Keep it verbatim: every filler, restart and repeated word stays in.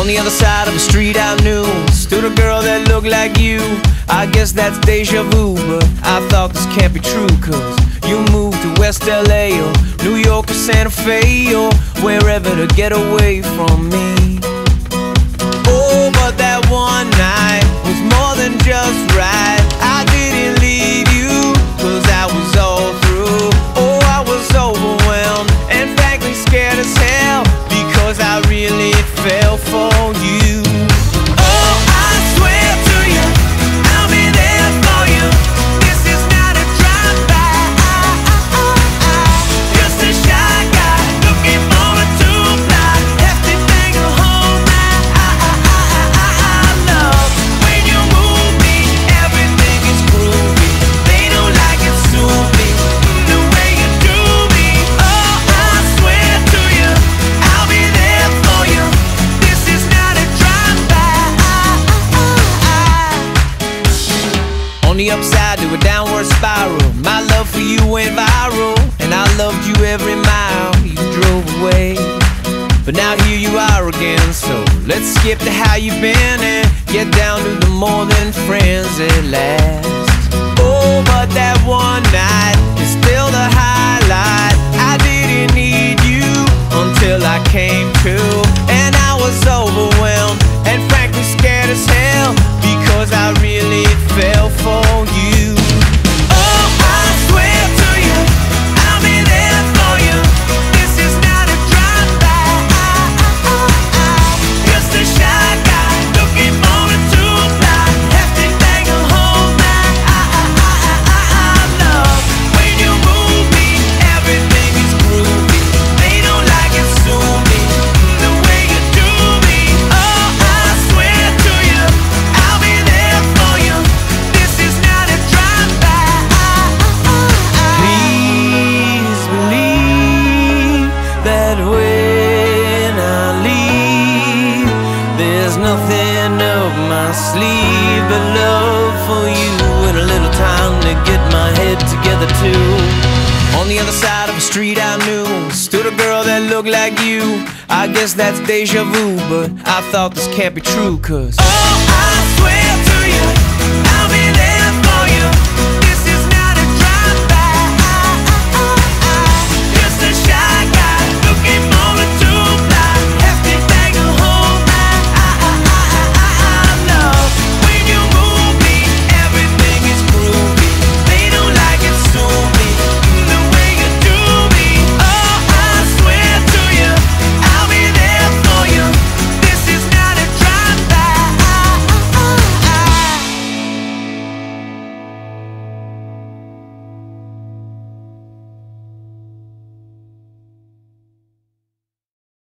On the other side of the street I knew stood a girl that looked like you. I guess that's deja vu, but I thought this can't be true. Cause you moved to West L A or New York or Santa Fe or wherever to get away from me. Oh, but that one night was more than just right. I didn't leave you cause I was all through. Oh, I was overwhelmed and frankly scared as hell because I really fell for you. Oh, I swear to you, I'll be there for you. This is not a drive-by. Just a shy guy looking for a two-fly. Hefty thing to hold my love. When you move me, everything is groovy. They don't like it, sue me the way you do me. Oh, I swear to you, I'll be there for you. This is not a drive-by. On the upside to a downward spiral, my love for you went viral, and I loved you every mile you drove away. But now here you are again, so let's skip to how you've been and get down to the more than friends at last. Oh, but that one night is still the highlight. I didn't need you until I came to, and I was overwhelmed and frankly scared as hell because I really fell for you. Oh, I swear to you, I'll be there for you. This is not a drive-by. Just a shy guy looking for a two-fly. Hefty thing to hold my love. When you move me, everything is groovy. They don't like it, sue me the way you do me. Oh, I swear to you, I'll be there for you. This is not a drive-by. Please believe that when I leave, there's nothing up my sleeve but love for you and a little time to get my head together too. On the other side of the street I knew stood a girl that looked like you. I guess that's deja vu, but I thought this can't be true. Cause oh, I swear